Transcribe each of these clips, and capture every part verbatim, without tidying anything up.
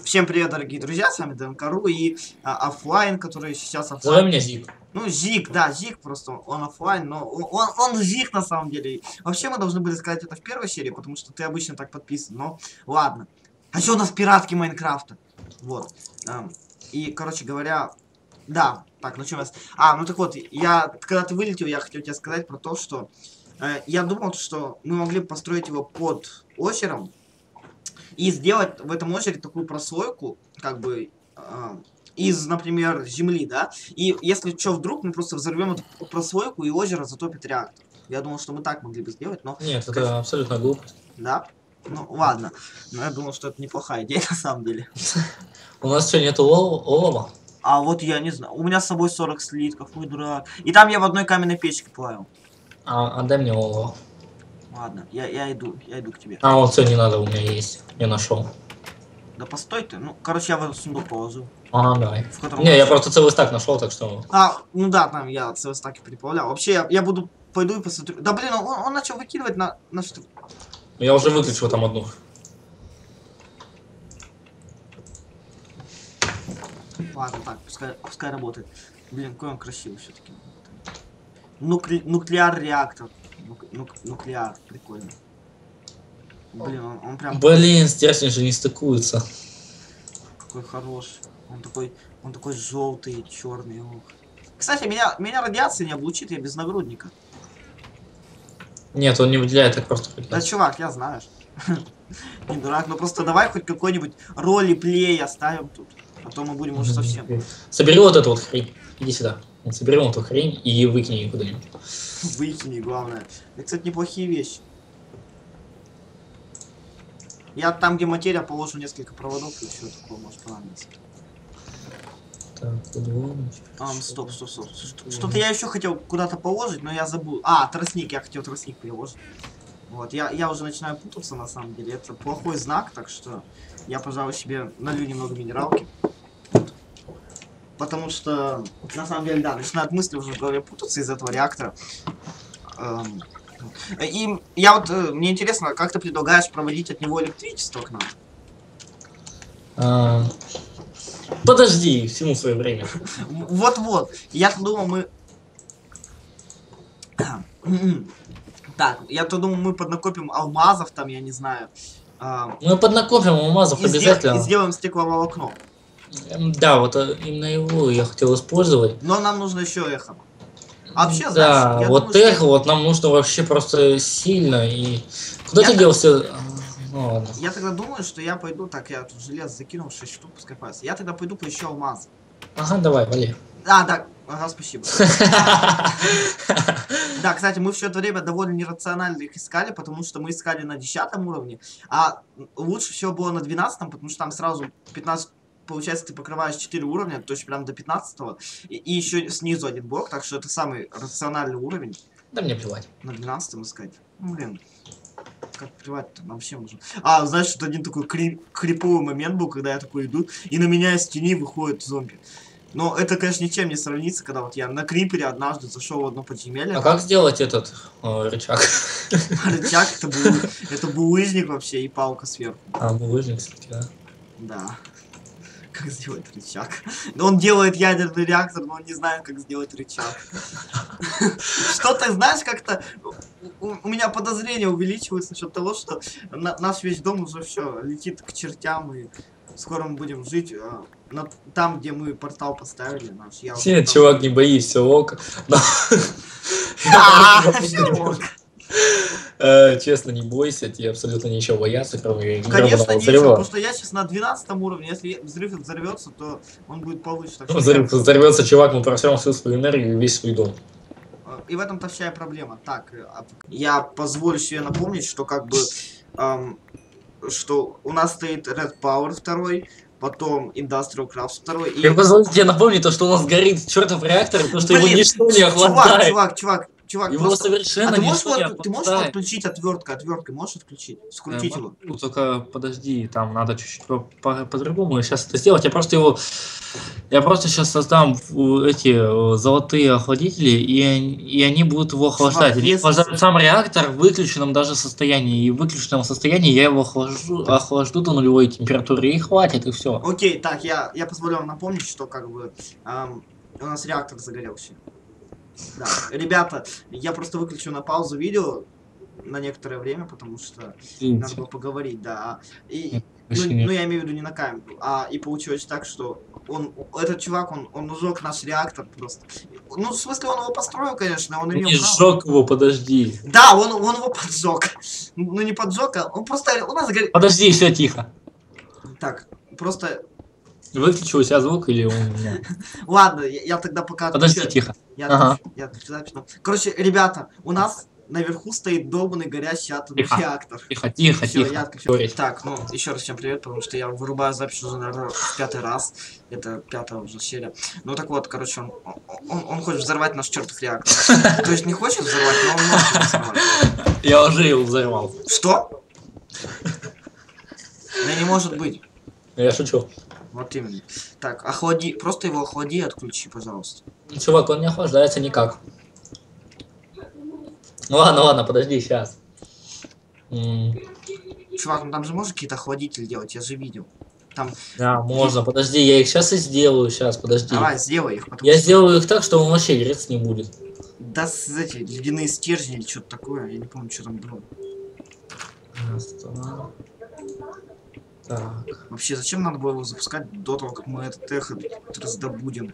Всем привет, дорогие друзья, с вами ДНК.ру и а, оффлайн, который сейчас оффлайн. Зови меня Зик. Ну, Зик, да, Зик просто, он оффлайн, но он, он Зик на самом деле. Вообще мы должны были сказать это в первой серии, потому что ты обычно так подписан, но ладно. А что у нас пиратки Майнкрафта? Вот. Эм, и, короче говоря, да, так, ну что у нас... А, ну так вот, я, когда ты вылетел, я хотел тебе сказать про то, что э, я думал, что мы могли построить его под озером, и сделать в этом озере такую прослойку, как бы, э, из, например, земли, да? И если что, вдруг мы просто взорвем эту прослойку, и озеро затопит реактор. Я думал, что мы так могли бы сделать, но... Нет, это конечно... абсолютно глупость. Да? Ну, ладно. Но я думал, что это неплохая идея, на самом деле. У нас что, нету олова? А вот я не знаю. У меня с собой сорок слитков, ой, дурак. И там я в одной каменной печке плавал. А, отдай мне олово. Ладно, я, я иду, я иду к тебе. А, вот все, не надо, у меня есть. Я нашел. Да постой ты. Ну, короче, я в этот сундук положил. Ага, давай. Не, я, я просто целый стак нашел, так что... А, ну да, там я целый стаки приплавлял. Вообще, я, я буду, пойду и посмотрю. Да блин, он, он начал выкидывать на, на что... Я уже выключил там одну. Ладно, так, пускай, пускай работает. Блин, какой он красивый все-таки. Нукле, нуклеар реактор. Нук, нук, нуклеар, прикольно. Блин, он, он прям... Блин, стержень же не стыкуется. Какой хороший. Он такой, он такой желтый, черный. Ох. Кстати, меня, меня радиация не облучит, я без нагрудника. Нет, он не выделяет, так просто. Да, чувак, я знаю. Не дурак, но просто давай хоть какой-нибудь ролеплей оставим тут. А то мы будем уже совсем... Собери вот эту вот хрень. Иди сюда. Собери вот эту хрень и выкини ее куда-нибудь. Выкини, главное. Это, кстати, неплохие вещи. Я там, где материя, положу несколько проводов, и все такое может понадобиться. Так, а, стоп, стоп, стоп. Что-то я еще хотел куда-то положить, но я забыл. А, тростник, я хотел тростник приложить. Вот, я, я уже начинаю путаться, на самом деле. Это плохой знак, так что я, пожалуй, себе налью немного минералки. Потому что, на самом деле, да, начинают мысли уже в голове путаться из этого реактора. Эм, и я вот, мне интересно, как ты предлагаешь проводить от него электричество к нам? А, подожди, всему свое время. Вот-вот, я-то думал, мы... Так, я-то думал, мы поднакопим алмазов там, я не знаю. Мы поднакопим алмазов и обязательно. И сделаем стекловолокно. Да, вот именно его я хотел использовать. Но нам нужно еще эхо. А вообще, да, знаешь, вот думаю, эхо, что... вот нам нужно вообще просто сильно. И куда я ты так... делся? Ну, ладно. Я тогда думаю, что я пойду, так, я тут желез закинул шесть штук, пускай пасся. Я тогда пойду поищу алмаз. Ага, давай, вали. А, да, ага, спасибо. Да, кстати, мы все это время довольно нерационально их искали, потому что мы искали на десятом уровне, а лучше всего было на двенадцатом, потому что там сразу пятнадцать, получается, ты покрываешь четыре уровня, то есть прям до пятнадцатого, и, и еще снизу один блок, так что это самый рациональный уровень. Да мне плевать. На двенадцатом искать. Ну, блин. Как плевать-то, нам всем нужно. А, знаешь, что один такой кри криповый момент был, когда я такой иду, и на меня из тени выходит зомби. Но это, конечно, ничем не сравнится, когда вот я на крипере однажды зашел в одно подземелье. А как сделать этот э, рычаг? Рычаг это, бу... это булыжник вообще и палка сверху. А, булыжник, кстати, да. Да. Как сделать рычаг? Он делает ядерный реактор, но он не знает, как сделать рычаг. Что ты знаешь, как-то у меня подозрение увеличивается насчет того, что наш весь дом уже все летит к чертям, и скоро мы будем жить там, где мы портал поставили. Нет, чувак, не боись, все ок. Честно, не бойся, тебе абсолютно нечего бояться, кроме Конечно, нечего, потому что я сейчас на двенадцатом уровне, если взрыв взорвется, то он будет повыше. Взрыв взорвется, чувак, мы просрем всю свою энергию и весь свой дом. И в этом-то вся проблема. Так, я позволю себе напомнить, что как бы, эм, что у нас стоит Red Power второй, потом Industrial Crafts второй. И... Я позволю тебе напомнить то, что у нас горит чертов реактор, и то, что Блин, его ничто не охлаждает. Чувак, чувак, чувак, чувак, Его просто... совершенно А ты можешь, ничто не его, ты можешь его опускает. отключить отверткой? Отверткой можешь отключить? Э, Скрутить его? могу, только подожди, там надо чуть-чуть по- по- по-другому сейчас это сделать. Я просто его, я просто сейчас создам в- эти э, золотые охладители, и, они- и они будут его охлаждать. Чувак, Они если... охлаждают сам реактор в выключенном даже состоянии. И в выключенном состоянии я его охлажду, охлажду до нулевой температуры, и хватит, и все. Окей, так, я, я позволю вам напомнить, что как бы ам, у нас реактор загорелся. Да, ребята, я просто выключу на паузу видео на некоторое время, потому что надо было поговорить, да. И, ну, ну, я имею в виду не на камеру. А и получилось так, что он, этот чувак, он, он ужег наш реактор просто. Ну, в смысле, он его построил, конечно, он имел Не право. сжег его, подожди. Да, он, он его поджег. Ну, не поджег, а он просто... У нас горит... Подожди, все тихо. Так, просто... Выключил у себя звук или у меня? Ладно, я, я тогда пока Подожди, отключу. тихо. Я, Ага. отключу, я отключу запись. но- Короче, ребята, у нас наверху стоит долбанный горящий атомный Тихо. реактор. Тихо, тихо, Всё, тихо. я отключу. Говорить. Так, ну, еще раз всем привет, потому что я вырубаю запись уже, наверное, в пятый раз. Это пятая уже серия. Ну так вот, короче, он, он, он хочет взорвать наш чертов реактор. То есть не хочет взорвать, но он может его взорвать. Я уже его взорвал. Что? Да не может быть. Я шучу. Вот именно. Так, охлади, просто его охлади и отключи, пожалуйста. Чувак, он не охлаждается никак. Ну ладно, ладно, подожди, сейчас. Чувак, ну там же можно какие-то охладители делать, я же видел. Там... Да, можно, подожди, я их сейчас и сделаю, сейчас, подожди. Давай, сделай их, потому Я что... сделаю их так, что он вообще греться не будет. Да, с эти ледяные стержни или что-то такое, я не помню, что там было. Раз, два. Так. Вообще, зачем надо было его запускать до того, как мы этот эхо раздобудем?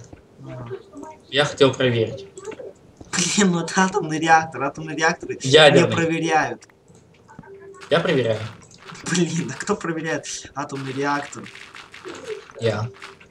Я хотел проверить. Блин, ну это атомный реактор, атомные реакторы Ядерный. не проверяют. Я проверяю. Блин, а кто проверяет атомный реактор? Я.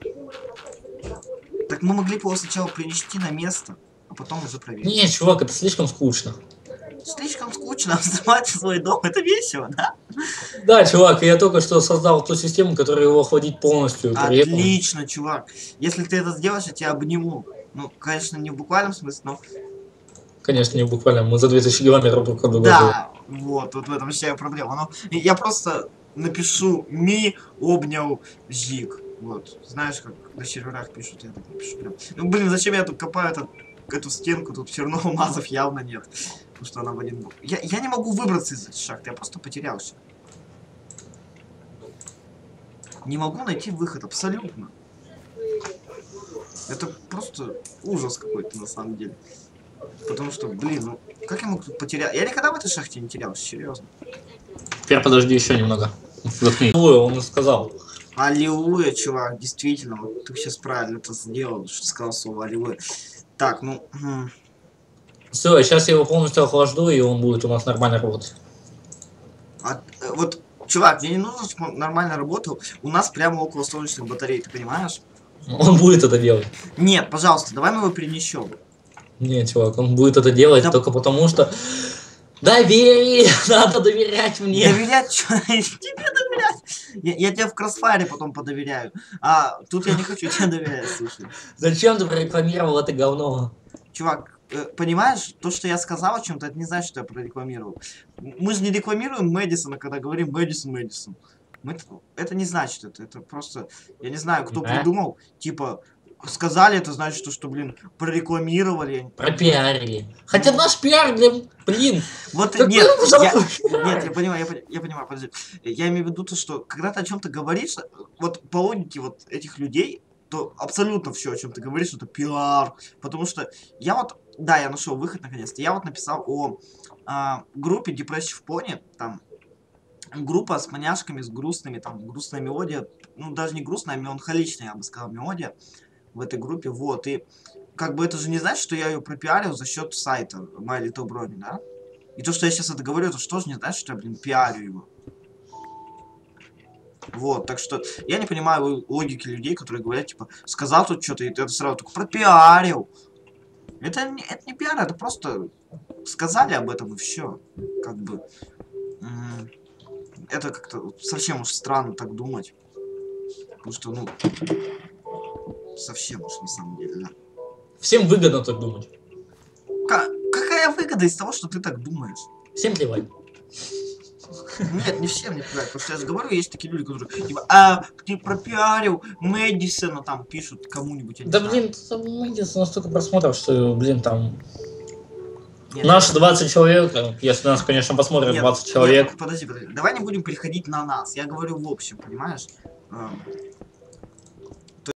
Так мы могли бы его сначала принести на место, а потом уже проверить. Не, чувак, это слишком скучно. Слишком скучно взрывать свой дом, это весело, да? Да, чувак, я только что создал ту систему, которая его охладит полностью. при этом- Отлично, чувак. Если ты это сделаешь, я тебя обниму. Ну, конечно, не в буквальном смысле, но... Конечно, не буквально, мы за две тысячи километров друг от друга. Да, вот, вот в этом вся проблема. Но я просто напишу «Ми обнял Зиг». Вот, знаешь, как на серверах пишут, я так напишу прям. Ну, блин, зачем я тут копаю этот, эту стенку, тут все равно алмазов явно нет. Потому что она в один... Я, я не могу выбраться из этой шахты, я просто потерялся. Не могу найти выход, абсолютно. Это просто ужас какой-то на самом деле. Потому что, блин, ну как я мог тут потерять? Я никогда в этой шахте не терялся, серьезно. Теперь подожди еще немного. Заткни. Ой, он и сказал. Аллилуйя, чувак, действительно, вот ты сейчас правильно это сделал, что сказал слово аллилуйя. Так, ну... М Все, сейчас я его полностью охлажду, и он будет у нас нормально работать. а, э, вот, чувак, мне не нужно, чтобы он нормально работал. У нас прямо около солнечных батарей, ты понимаешь? Он будет это делать. Нет, пожалуйста, давай мы его перенесем. Не, чувак, он будет это делать Да. только потому, что... Доверие! Надо доверять мне! Доверять, что? Тебе доверять? Я, я тебе в Crossfire потом подоверяю. А тут я не хочу тебе доверять, слушай. Зачем ты прорекламировал это говно? Чувак, э, понимаешь, то, что я сказал о чем-то, это не значит, что я прорекламировал. Мы же не рекламируем Мэдисона, когда говорим Мэдисон, Мэдисон. Мы, это не значит это, это просто, я не знаю, кто Да. придумал, типа, сказали, это значит, что, что блин, прорекламировали. Пропиарили. Хотя наш пиар, для... блин. Вот Какой нет, я, ужасный нет, я понимаю, я, пони- я понимаю, подожди. Я имею в виду то, что когда ты о чем-то говоришь, вот по логике вот этих людей, то абсолютно все, о чем ты говоришь, это пиар. Потому что я вот, да, я нашел выход наконец-то. Я вот написал о а, группе Depressive Pony, там группа с маняшками, с грустными, там грустная мелодия, ну даже не грустная, а меланхоличная, я бы сказал, мелодия в этой группе, вот, и как бы это же не значит, что я ее пропиарил за счет сайта My Little Brony, да? И то, что я сейчас это говорю, это что же не значит, что я, блин, пиарю его. Вот, так что я не понимаю логики людей, которые говорят, типа, сказал тут что-то, и ты это сразу только пропиарил. Это не, это не пиар, это просто сказали об этом и все. Как бы... м, Это как-то совсем уж странно так думать. Потому что, ну... Совсем уж на самом деле, да. Всем выгодно так думать. Как, как твоя выгода из того, что ты так думаешь. Всем плевать. Нет, не всем не плевать, потому что я же говорю, есть такие люди, которые, типа, а, ты пропиарил Мэдисона, там, пишут кому-нибудь, я не Да знаю. блин, там Мэдисон настолько просмотров, что, блин, там... Нет, Наши двадцать человек, если нас, конечно, посмотрят нет, двадцать нет, человек. подожди, подожди, давай не будем переходить на нас, я говорю в общем, понимаешь? А,